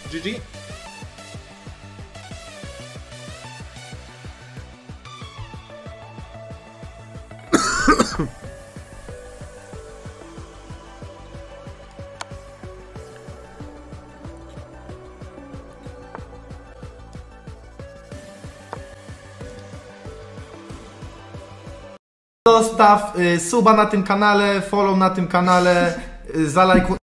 GG. Zostaw suba na tym kanale, follow na tym kanale, zalajkuj.